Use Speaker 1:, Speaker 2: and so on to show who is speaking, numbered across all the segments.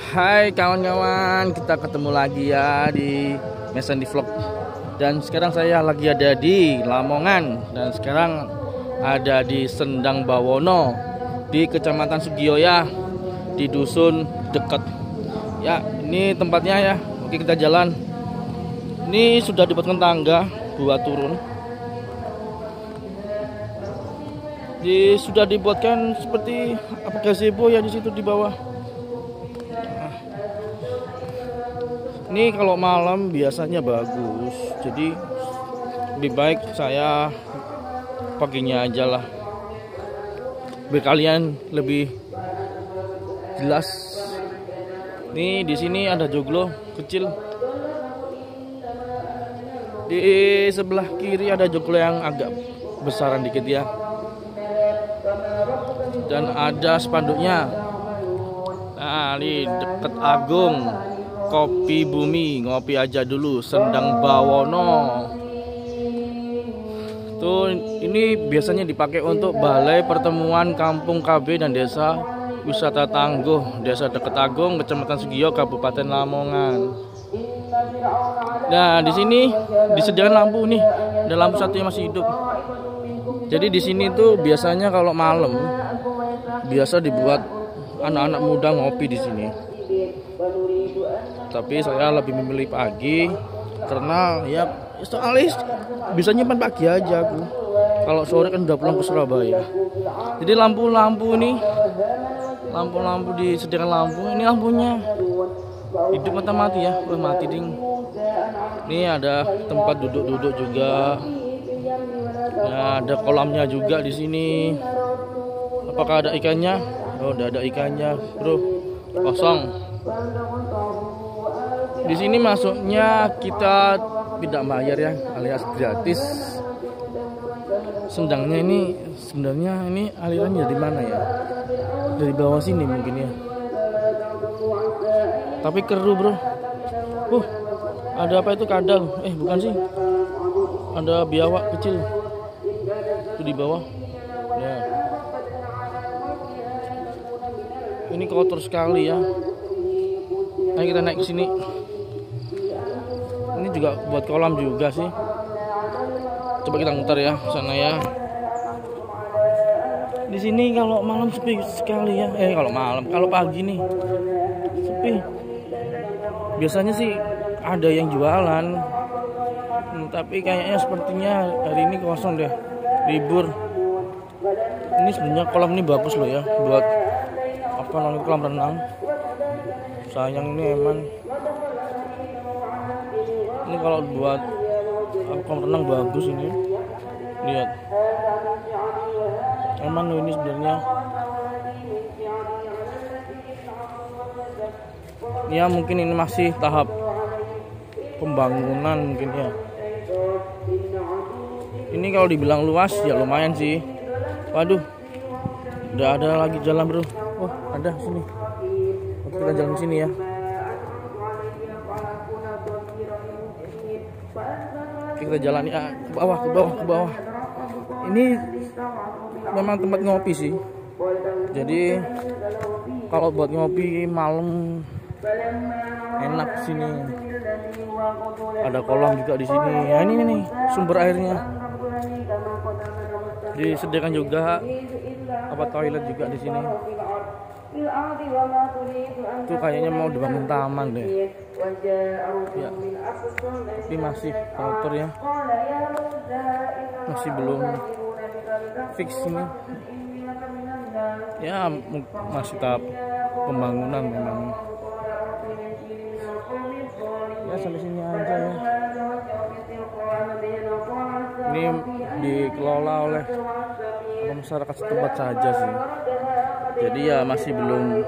Speaker 1: Hai kawan-kawan, kita ketemu lagi ya di Mesan di Vlog. Dan sekarang saya lagi ada di Lamongan. Dan sekarang ada di Sendang Bawono, di Kecamatan Sugiyo ya, di dusun dekat. Ya, ini tempatnya ya. Oke, kita jalan. Ini sudah dibuatkan tangga buat turun. Sudah dibuatkan seperti apa gazebo ya di situ di bawah. Ini kalau malam biasanya bagus, jadi lebih baik saya paginya aja lah, biar kalian lebih jelas. Nih di sini ada joglo kecil, di sebelah kiri ada joglo yang agak besaran dikit ya, dan ada spanduknya. Nah, ini deket Agung. Kopi Bumi, ngopi aja dulu, Sendang Bawono. Tuh, ini biasanya dipakai untuk balai pertemuan kampung KB dan desa wisata Tangguh, desa Deket Agung, Kecamatan Sugiyo, Kabupaten Lamongan. Nah, di sini disediakan lampu nih, ada lampu satu yang masih hidup. Jadi di sini tuh biasanya kalau malam biasa dibuat anak-anak muda ngopi di sini. Tapi saya lebih memilih pagi karena ya soalnya bisa nyimpan pagi aja aku. Kalau sore kan udah pulang ke Surabaya. Jadi lampu-lampu ini, lampu-lampu disediakan lampu. Ini lampunya hidup atau mati ya? Oh, mati ding. Ini ada tempat duduk-duduk juga. Nah, ada kolamnya juga di sini. Apakah ada ikannya? Oh, udah ada ikannya, bro. Kosong. Di sini masuknya kita tidak bayar ya, alias gratis. Sendangnya ini sebenarnya ini alirannya dari mana ya? Dari bawah sini mungkin ya. Tapi keruh bro. Ada apa itu kadal? Bukan sih. Ada biawak kecil. Itu di bawah. Ya. Ini kotor sekali ya. Ayo kita naik ke sini. Ini juga buat kolam juga sih. Coba kita muter ya ke sana ya. Di sini kalau malam sepi sekali ya. Kalau pagi nih sepi. Biasanya sih ada yang jualan. Tapi kayaknya sepertinya hari ini kosong deh. Libur. Ini sebenarnya kolam ini bagus loh ya buat kolam renang. Sayang ini emang. Ini kalau buat kolam renang bagus ini. Lihat. Emang ini sebenarnya. Ya mungkin ini masih tahap pembangunan mungkin ya. Ini kalau dibilang luas ya lumayan sih. Waduh. Udah ada lagi jalan bro. Oh ada sini. Oke, kita jalan sini ya. Kita jalan ya ke bawah. Ini memang tempat ngopi sih. Jadi kalau buat ngopi malam enak sini. Ada kolam juga di sini. Ya ini nih sumber airnya. Disediakan juga toilet juga di sini. Itu kayaknya mau dibangun taman deh ya. Tapi masih kotor ya, masih belum fix ini ya, masih tahap pembangunan memang ya. Sampai sini aja ya. Ini dikelola oleh masyarakat setempat saja sih. Jadi ya masih belum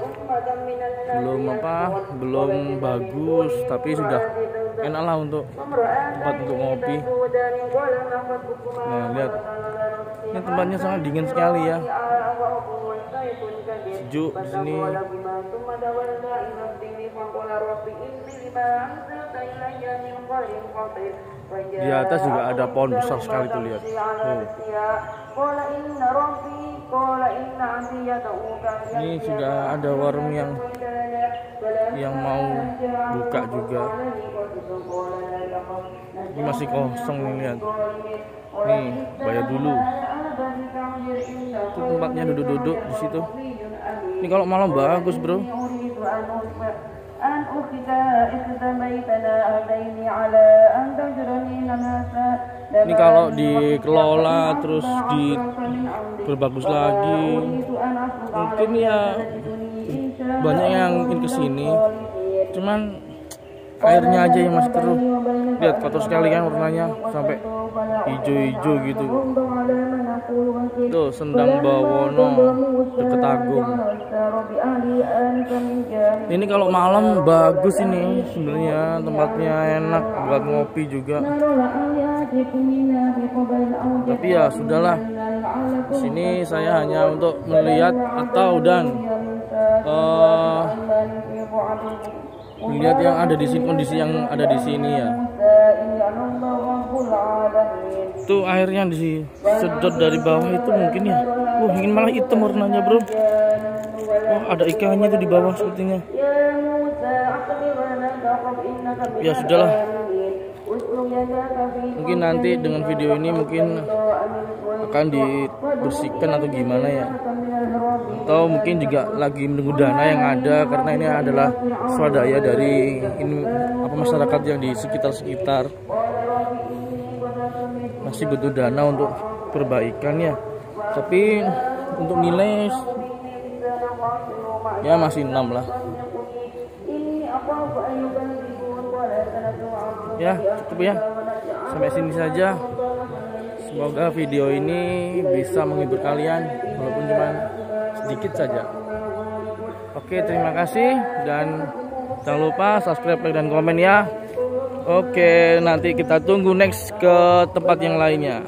Speaker 1: bagus, tapi sudah enak lah untuk tempat untuk ngopi. Nah lihat, ini tempatnya sangat dingin sekali ya, sejuk di sini. Di atas juga ada pohon besar sekali tuh, lihat. Ini sudah ada warung yang yang mau buka juga. Ini masih kosong nih, lihat. Nih, bayar dulu. Itu tempatnya duduk-duduk di situ. Ini kalau malam bagus, bro. Ini kalau dikelola terus diperbagus lagi, mungkin ya banyak yang ingin kesini. Cuman airnya aja yang masih keruh. Lihat kotor sekali kan warnanya, sampai hijau-hijau gitu. Tuh Sendang Bawono deket Agung. Ini kalau malam bagus ini, sebenarnya tempatnya enak buat ngopi juga. Tapi ya sudahlah. Sini saya hanya untuk melihat atau melihat yang ada di sini, kondisi yang ada di sini ya. Tuh airnya disedot dari bawah itu mungkin ya. Ingin malah hitam warnanya, bro. Ada ikannya tuh di bawah sepertinya. Ya sudahlah. Mungkin nanti dengan video ini mungkin akan dibersihkan atau gimana ya. Atau mungkin juga lagi menunggu dana yang ada, karena ini adalah swadaya dari masyarakat yang di sekitar masih butuh dana untuk perbaikan ya. Tapi untuk nilai ya masih 6 lah. Ya cukup ya, sampai sini saja. Semoga video ini bisa menghibur kalian walaupun cuma sedikit saja. Oke, terima kasih dan jangan lupa subscribe, like, dan komen ya. Oke, nanti kita tunggu next ke tempat yang lainnya.